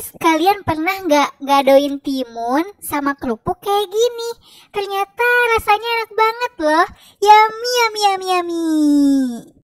Guys, kalian pernah nggak gadoin timun sama kerupuk kayak gini? Ternyata rasanya enak banget loh. Yummy, yummy, yummy, yummy.